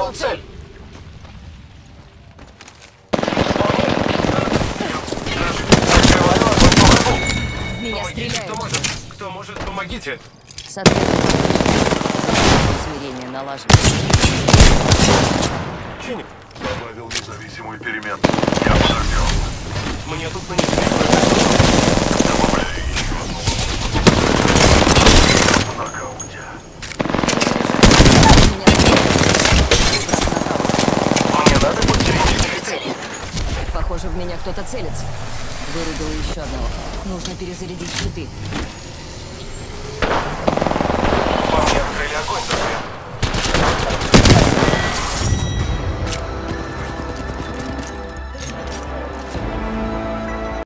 Нашел цель! В меня Помогите, стреляют. кто может, помогите! С ответом. Смирение налажено. Чиник, Добавил независимую переменную. Я взорвем. мне тут нанесли Добавляю еще одну. В нокауте. Мне надо подтянуть цели. Похоже, в меня кто-то целится. Вырубил еще одного. Нужно перезарядить щиты. По мне открыли огонь, друзья.